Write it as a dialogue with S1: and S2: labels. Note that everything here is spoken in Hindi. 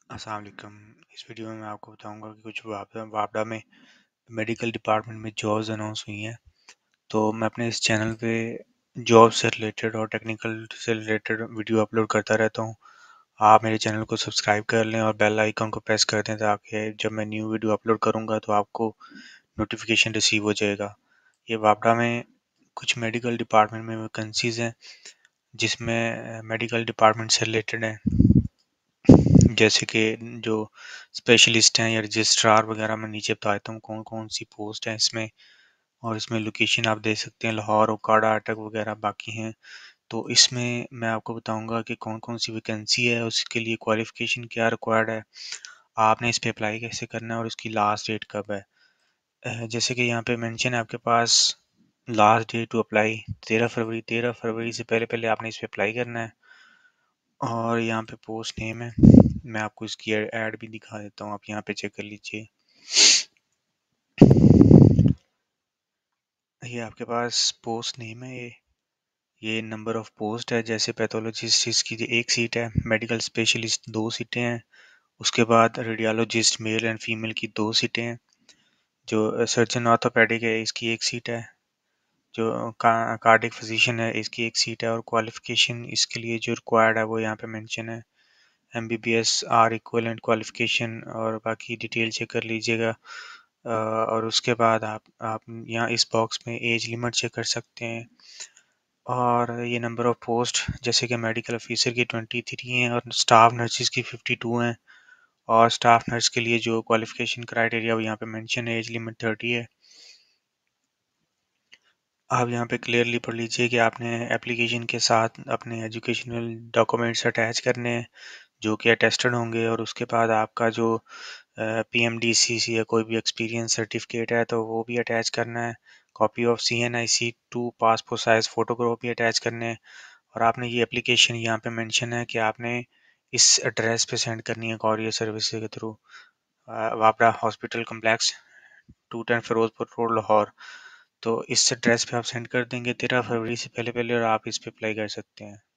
S1: अस्सलाम वालेकुम। इस वीडियो में मैं आपको बताऊंगा कि कुछ वापडा में मेडिकल डिपार्टमेंट में जॉब्स अनाउंस हुई हैं। तो मैं अपने इस चैनल पे जॉब से रिलेटेड और टेक्निकल से रिलेटेड वीडियो अपलोड करता रहता हूँ। आप मेरे चैनल को सब्सक्राइब कर लें और बेल आइकन को प्रेस कर दें ताकि जब मैं न्यू वीडियो अपलोड करूँगा तो आपको नोटिफिकेशन रिसीव हो जाएगा। ये वापडा में कुछ मेडिकल डिपार्टमेंट में वैकेंसीज हैं जिसमें मेडिकल डिपार्टमेंट से रिलेटेड हैं, जैसे कि जो स्पेशलिस्ट हैं या रजिस्ट्रार वगैरह। मैं नीचे बता देता हूँ कौन कौन सी पोस्ट है इसमें, और इसमें लोकेशन आप देख सकते हैं लाहौर, ओकाड़ा, अटक वगैरह बाकी हैं। तो इसमें मैं आपको बताऊंगा कि कौन कौन सी वैकेंसी है, उसके लिए क्वालिफिकेशन क्या रिक्वायर्ड है, आपने इस पे अप्लाई कैसे करना है और उसकी लास्ट डेट कब है। जैसे कि यहाँ पे मेंशन है आपके पास लास्ट डेट टू अप्लाई 13 फरवरी। 13 फरवरी से पहले पहले आपने इस पे अप्लाई करना है। और यहाँ पे पोस्ट नेम है, मैं आपको इसकी ऐड भी दिखा देता हूँ, आप यहाँ पे चेक कर लीजिए। ये आपके पास पोस्ट नेम है, ये नंबर ऑफ पोस्ट है। जैसे पैथोलॉजिस्ट इसकी एक सीट है, मेडिकल स्पेशलिस्ट 2 सीटें हैं, उसके बाद रेडियोलॉजिस्ट मेल एंड फीमेल की 2 सीटें हैं, जो सर्जन ऑर्थोपेडिक है इसकी 1 सीट है, जो कार्डिक फिजिशियन है इसकी 1 सीट है। और क्वालिफिकेशन इसके लिए जो रिक्वायर्ड है वो यहाँ पे मेंशन है, MBBS आर इक्वलेंट क्वालिफिकेशन, और बाकी डिटेल चेक कर लीजिएगा। और उसके बाद आप यहाँ इस बॉक्स में एज लिमिट चेक कर सकते हैं। और ये नंबर ऑफ पोस्ट जैसे कि मेडिकल ऑफिसर की 23 हैं और स्टाफ नर्सिस की 52 हैं। और स्टाफ नर्स के लिए जो क्वालिफिकेशन क्राइटेरिया वो यहाँ पे मेंशन है, एज लिमिट 30 है। आप यहाँ पे क्लियरली पढ़ लीजिए कि आपने एप्लीकेशन के साथ अपने एजुकेशनल डॉक्यूमेंट्स अटैच करने हैं जो कि अटेस्टेड होंगे, और उसके बाद आपका जो PMDCC या कोई भी एक्सपीरियंस सर्टिफिकेट है तो वो भी अटैच करना है। Copy of CNIC 2 passport size photograph भी अटैच करने हैं। और आपने ये एप्लीकेशन यहाँ पे मेंशन है कि आपने इस एड्रेस पे सेंड करनी है कॉरियर सर्विस के थ्रू, वापडा hospital complex 210 Ferozepur road Lahore. तो इस एड्रेस पे आप सेंड कर देंगे 13 फरवरी से पहले पहले, और आप इस पे अप्लाई कर सकते हैं।